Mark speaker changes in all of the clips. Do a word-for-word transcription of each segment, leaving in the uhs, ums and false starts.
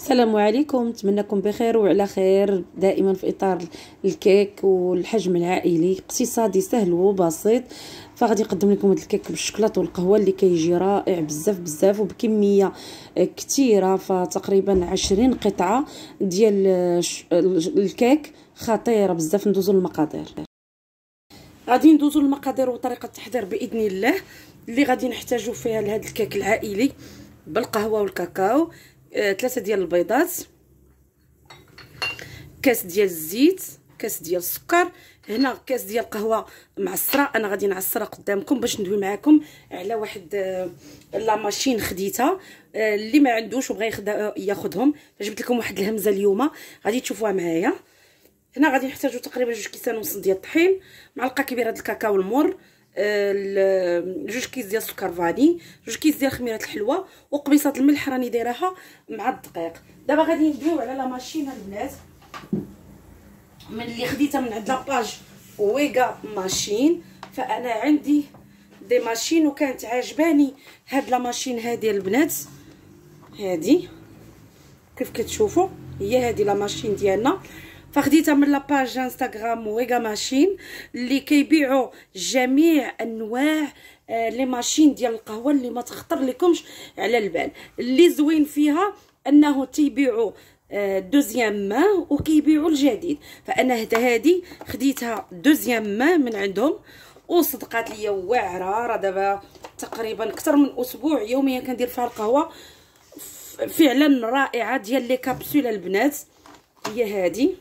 Speaker 1: السلام عليكم، نتمنىكم بخير وعلى خير دائما في اطار الكيك والحجم العائلي اقتصادي سهل وبسيط. فغادي نقدم لكم هذا الكيك بالشوكولاته والقهوه اللي كيجي رائع بزاف بزاف وبكميه كثيره، فتقريبا عشرين قطعه ديال الكيك خطيره بزاف. ندوزو للمقادير. غادي ندوزو للمقادير وطريقه التحضير باذن الله. اللي غادي نحتاجو فيها لهذا الكيك العائلي بالقهوه والكاكاو: ثلاثه ديال البيضات، كاس ديال الزيت، كاس ديال السكر، هنا كاس ديال القهوه معصره. انا غادي نعصرها قدامكم باش ندوي معكم على واحد لا ماشين خديتها. اللي ما عندوش وبغى ياخذهم فجبت لكم واحد الهمزه اليوم غادي تشوفوها معايا. هنا غادي نحتاجو تقريبا جوج كيسان ونص ديال الطحين، معلقه كبيره ديال الكاكاو المر، جوج كيس ديال السكر فاني، جوج كيس ديال خميره الحلوه، وقبيصه الملح راني دايراها مع الدقيق. دابا غادي ندويو على لا ماشين البنات من اللي خديتها من عند لاباج ويغا ماشين. فانا عندي دي ماشين وكانت عاجباني هاد لا ماشين هادي البنات، هادي كيف كتشوفوا هي هادي لا ماشين ديالنا. فخديتها من لاباج انستغرام ويغا ماشين اللي كيبيعوا جميع انواع آه لي ماشين ديال القهوه اللي ما تخطر لكمش على البال. اللي زوين فيها انه تيبيعوا آه دوزيام ما وكيبيعوا الجديد. فانا هدا هادي خديتها دوزيام ما من عندهم وصدقات ليا واعره. راه دابا تقريبا اكثر من اسبوع يوميا كندير فيها القهوه، فعلا رائعه ديال لي كابسول البنات. هي هادي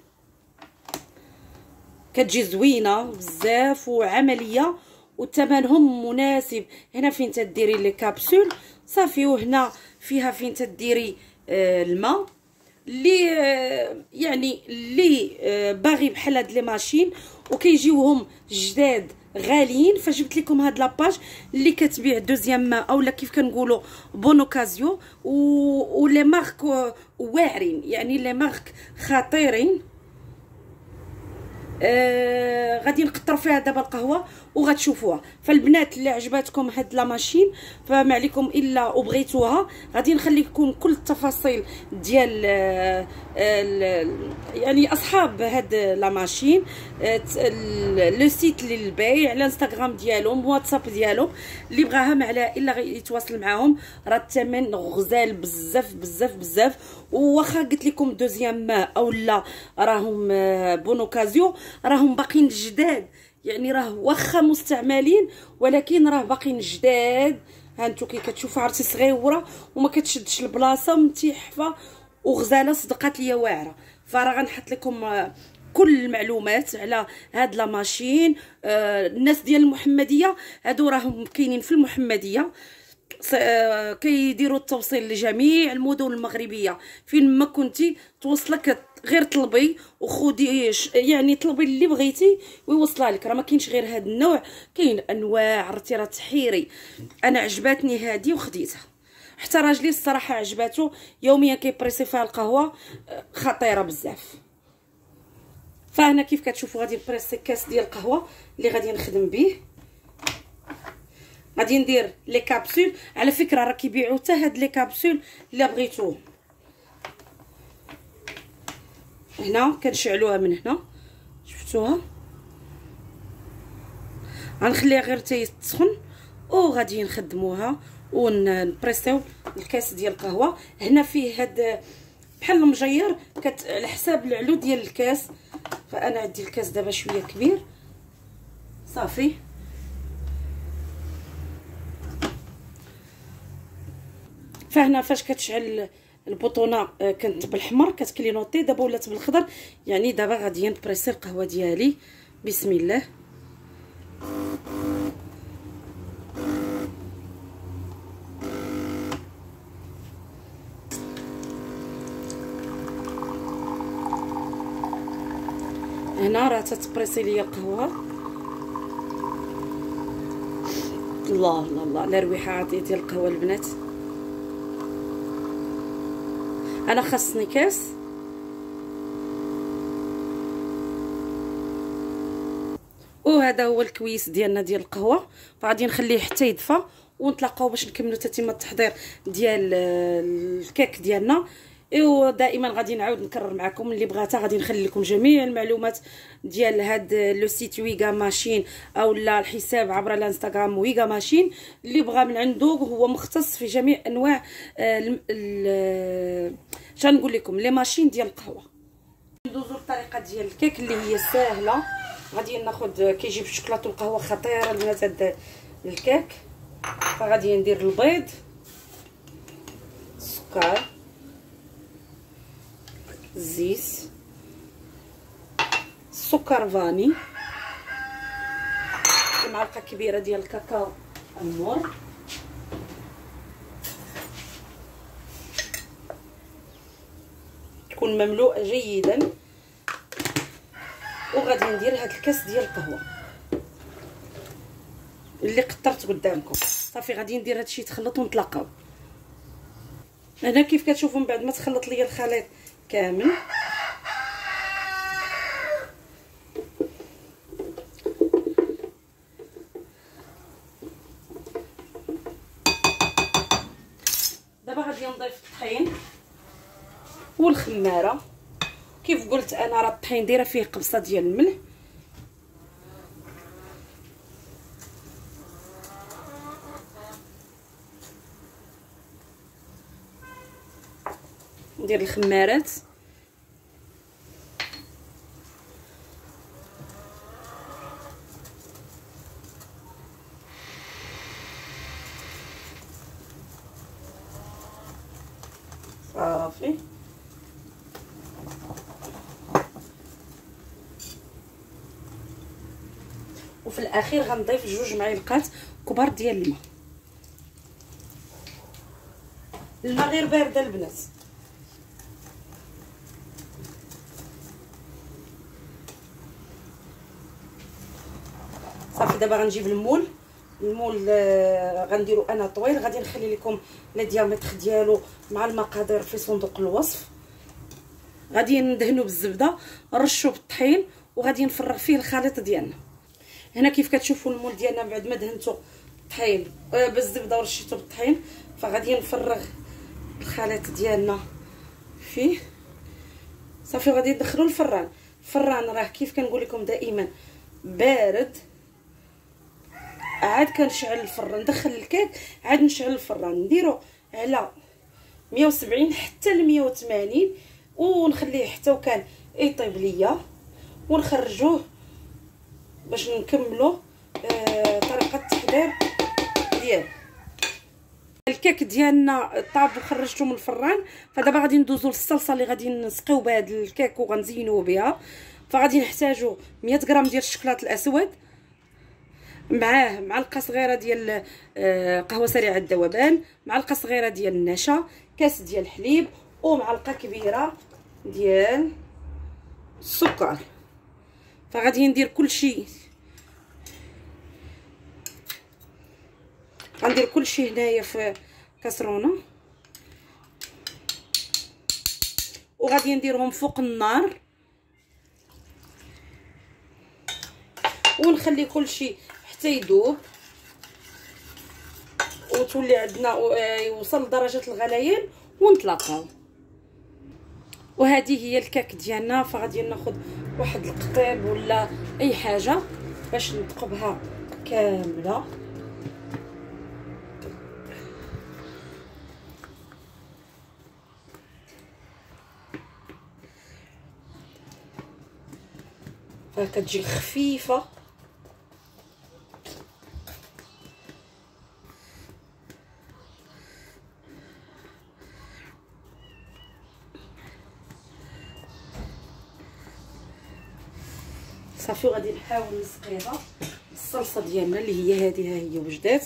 Speaker 1: كتجي زوينه بزاف وعمليه وثمنهم مناسب. هنا فين تديري لي كابسول صافي، وهنا فيها فين تديري آه الماء. اللي آه يعني اللي آه باغي بحال هاد لي ماشين وكيجيوهم جداد غاليين، فجبت لكم هاد لاباج اللي كتبيع دوزيام ما اولا كيف كنقولوا بون اوكازيو، و لي مارك واعرين، يعني لي مارك خطيرين. آه غادي نقطر فيها دابا القهوه وغتشوفوها. فالبنات اللي عجباتكم هاد لا ماشين فما عليكم الا وبغيتوها غادي نخلي لكم كل التفاصيل ديال آه يعني اصحاب هاد لا ماشين، آه لو سيت للبيع، الانستغرام ديالهم، واتساب ديالهم. اللي بغاها ما عليها الا يتواصل معاهم. راه الثمن غزال بزاف بزاف بزاف. وواخا قلت لكم دوزيام ما اولا راهم بون اوكازيو راهم باقيين جداد، يعني راه واخا مستعملين ولكن راه باقيين جداد. ها انتو كي كتشوفوا عرفتي صغيوره وما كتشدش البلاصه متيحفه وغزاله، صدقات ليا واعره. فراه غنحط لكم كل المعلومات على هاد لا ماشين. آه الناس ديال المحمديه هادو راهم كاينين في المحمديه، كيديروا التوصيل لجميع المدن المغربيه. فين ما كنتي توصلك غير طلبي وخدي، يعني طلبي اللي بغيتي ويوصلها لك. راه ما كاينش غير هذا النوع، كاين انواع. عرفتي راه تحيري. انا عجباتني هذه وخديتها. حتى راجلي الصراحه عجباتو، يوميا كيبريسي فيها القهوه خطيره بزاف. فهنا كيف كتشوفوا غادي نبريسي كاس ديال القهوه اللي غادي نخدم به. غادي ندير لي كابسول. على فكره راه كيبيعوا حتى هاد لي كابسول الا بغيتوه. هنا كنشعلوها من هنا، شفتوها؟ غنخليها غير تسخن وغادي نخدموها ونبريسيو الكاس ديال القهوه. هنا فيه هاد بحال المجير كت على حساب العلو ديال الكاس. فانا عندي الكاس دابا شويه كبير صافي. فهنا فاش كتشعل البطونه كانت بالحمر كتكلينوطي، دابا ولات بالخضر. يعني دابا غادي نبريسي القهوه ديالي. بسم الله. هنا راه تتبريسي ليا القهوه. الله الله الله لا رويحه عطيه ديال القهوه البنات. انا خاصني كاس. وهذا هو الكويس ديالنا ديال القهوه. فغادي نخليه حتى يدفى ونتلاقاو باش نكملوا تتمه التحضير ديال الكيك ديالنا. ايوا دائما غادي نعاود نكرر معكم، اللي بغاتها غادي نخلي لكم جميع المعلومات ديال هاد لو سيت ويغا ماشين او لا الحساب عبر الانستغرام ويغا ماشين. اللي بغى من عنده هو مختص في جميع انواع شنو نقول لكم لي ماشين ديال القهوه. ندوزو للطريقه ديال الكيك اللي هي ساهله. غادي ناخذ كيجيب الشوكولاته والقهوه خطيره البنات هاد الكيك. فغادي ندير البيض، السكر، الزيت، السكر فاني، معلقه كبيره ديال الكاكاو امور، تكون مملوءه جيدا. وغادي ندير هاد الكاس ديال القهوه اللي قطرت قدامكم. صافي غادي ندير هادشي يتخلط ونتلاقاو. هنا كيف كتشوفوا من بعد ما تخلط ليا الخليط كامل دابا غادي نضيف الطحين والخماره. كيف قلت انا راه الطحين دايره فيه قبصه ديال الملح. ندير الخمارات، صافي. وفي الاخير غنضيف جوج معالق كبار ديال الماء. الماء غير بارده البنات. صافي دابا غنجيب المول. المول آه غنديرو انا طويل. غادي نخلي لكم لي ديامتر ديالو مع المقادير في صندوق الوصف. غادي ندهنو بالزبده، نرشو بالطحين، وغادي نفرغ فيه الخليط ديالنا. هنا كيف كتشوفوا المول ديالنا بعد ما دهنتو الطحين آه بالزبده ورشيتو بالطحين، فغادي نفرغ الخليط ديالنا فيه. صافي غادي ندخلو الفران. الفران راه كيف كنقول لكم دائما بارد. عاد كنشعل الفران، ندخل الكيك عاد نشعل الفران، نديرو على مية وسبعين حتى ل مية وثمانين، ونخليه حتى وكان يطيب ليا، ونخرجوه باش نكملو آه طريقه التحضير ديالو. الكيك ديالنا طاب وخرجته من الفران. فدابا غادي ندوزو للصلصه اللي غادي نسقيو بها هذا الكيك وغنزينوه بها. فغادي نحتاجو مية غرام ديال الشوكولاط الاسود، معاه معلقه صغيره ديال قهوه سريعه الذوبان، معلقه صغيره ديال النشا، كاس ديال الحليب، ومعلقه كبيره ديال السكر. فغادي ندير كلشي غندير كلشي هنايا في كاسرونه، وغادي نديرهم فوق النار، ونخلي كلشي حتى يذوب وتولي عندنا يوصل لدرجه الغليان ونطلقاو. وهذه هي الكيك ديالنا. فغادي ناخذ واحد القطيب ولا اي حاجه باش نثقبها كامله. فكتجي خفيفه. صافي غادي نحاول نسقيها الصلصه ديالنا اللي هي هذه. ها هي وجدات.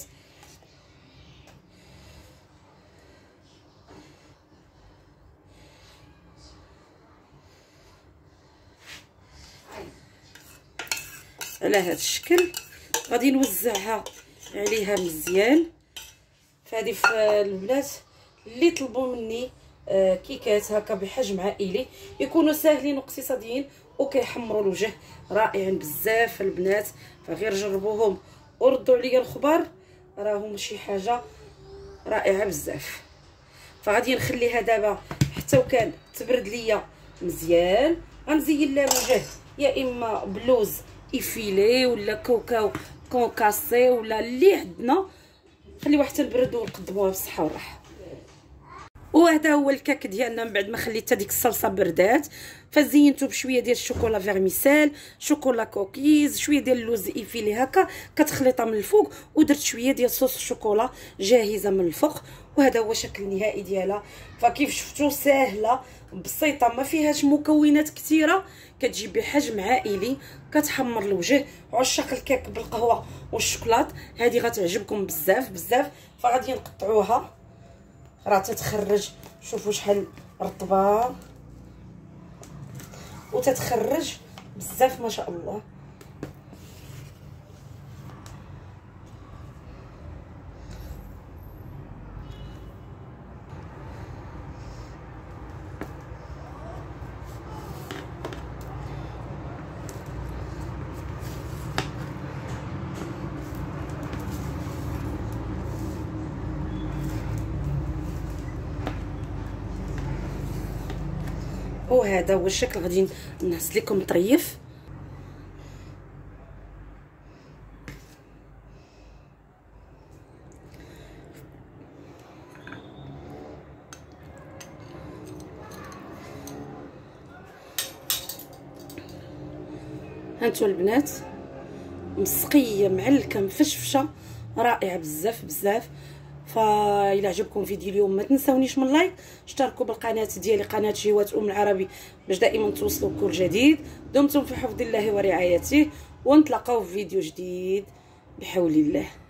Speaker 1: على هذا الشكل غادي نوزعها عليها مزيان. فهذه في البنات اللي طلبوا مني كيكات هكا بحجم عائلي يكونوا ساهلين واقتصاديين وكيحمروا الوجه، رائعين بزاف البنات. فغير جربوهم وردوا عليا الخبر، راهم شي حاجه رائعه بزاف. فغادي نخليها دابا حتى وكان تبرد ليا مزيان. غنزين لها وجه يا اما بلوز ايفيلي ولا كوكاو كونكاسي ولا اللي عندنا، خليوها حتى نبرد ونقدموها بالصحه والراحه. وهذا هو الكاك ديالنا من بعد ما خليت هذيك الصلصه بردات. فزينته بشويه ديال الشوكولا فيرميسيل، شوكولا كوكيز، شويه ديال اللوز ايفيلي هكا كتخليطها من الفوق، ودرت شويه ديال صوص الشوكولا جاهزه من الفوق. وهذا هو الشكل النهائي ديالها. فكيف شفتوا ساهله بسيطه ما فيهاش مكونات كثيره، كتجي بحجم عائلي، كتحمر الوجه. عشاق الكيك بالقهوه والشوكولات هذه غتعجبكم بزاف بزاف. فغادي نقطعوها، راه تتخرج، شوفوا شحال رطبه وتتخرج بزاف ما شاء الله. وهذا هو الشكل. غادي نهز لكم طريف. هانتو البنات مسقيه معلكه مفشفشه رائعه بزاف بزاف. فإلا عجبكم فيديو اليوم ما تنساونيش من لايك، اشتركوا بالقناه ديالي قناه جهوات ام العربي باش دائما توصلوا بكل جديد. دمتم في حفظ الله ورعايته، ونتلاقاو في فيديو جديد بحول الله.